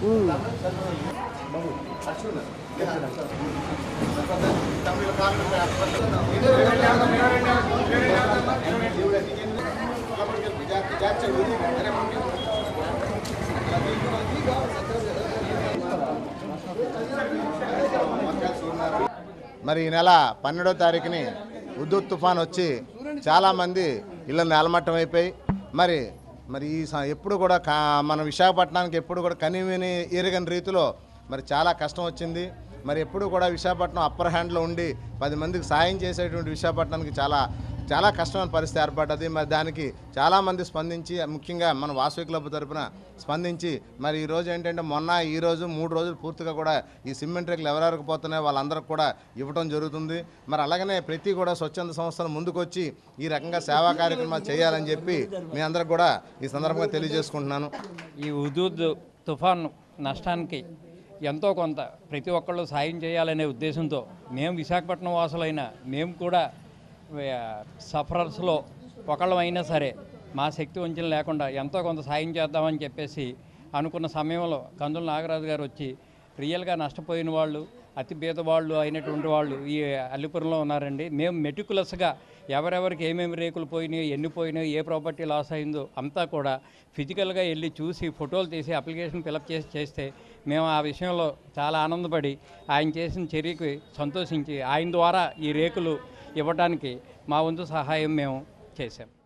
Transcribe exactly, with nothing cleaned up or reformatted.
మరి ఈ నెల పన్నెండో తారీఖుని హుదూద్ తుఫాన్ వచ్చి చాలామంది ఇళ్ళ నేలమట్టం అయిపోయి మరి మరి ఈ ఎప్పుడు కూడా మన విశాఖపట్నానికి ఎప్పుడు కూడా కనివిని ఎరగని రీతిలో మరి చాలా కష్టం వచ్చింది. మరి ఎప్పుడు కూడా విశాఖపట్నం అప్పర్ హ్యాండ్లో ఉండి పది మందికి సాయం చేసేటువంటి విశాఖపట్నానికి చాలా చాలా కష్టమైన పరిస్థితి ఏర్పడ్డది. మరి దానికి చాలామంది స్పందించి ముఖ్యంగా మన వాసవి క్లబ్ తరఫున స్పందించి మరి ఈరోజు ఏంటంటే మొన్న ఈరోజు మూడు రోజులు పూర్తిగా కూడా ఈ సిమెంట్ రేకులు ఎవరెవరికి పోతున్నాయో వాళ్ళందరికీ కూడా ఇవ్వడం జరుగుతుంది. మరి అలాగనే ప్రతి కూడా స్వచ్ఛంద సంస్థలు ముందుకొచ్చి ఈ రకంగా సేవా కార్యక్రమాలు చేయాలని చెప్పి మీ అందరికి కూడా ఈ సందర్భంగా తెలియజేసుకుంటున్నాను. ఈ హుదూద్ తుఫాన్ నష్టానికి ఎంతో కొంత ప్రతి ఒక్కళ్ళు సాయం చేయాలనే ఉద్దేశంతో మేము విశాఖపట్నం వాసులైన మేము కూడా సఫరర్స్లో ఒకళ్ళమైనా సరే మా శక్తి వంచన లేకుండా ఎంతో కొంత సాయం చేద్దామని చెప్పేసి అనుకున్న సమయంలో కందుల నాగరాజు గారు వచ్చి రియల్గా నష్టపోయిన వాళ్ళు అతి పేదవాళ్ళు అయినటువంటి వాళ్ళు ఈ అల్లిపురంలో ఉన్నారండి. మేము మెటికులస్గా ఎవరెవరికి ఏమేమి రేకులు పోయినాయో ఎన్ని పోయినాయో ఏ ప్రాపర్టీ లాస్ అయిందో అంతా కూడా ఫిజికల్గా వెళ్ళి చూసి ఫోటోలు తీసి అప్లికేషన్ ఫిలప్ చేసి చేస్తే మేము ఆ విషయంలో చాలా ఆనందపడి ఆయన చేసిన చర్యకి సంతోషించి ఆయన ద్వారా ఈ రేకులు ఇవ్వడానికి మా వంతు సహాయం మేము చేశాం.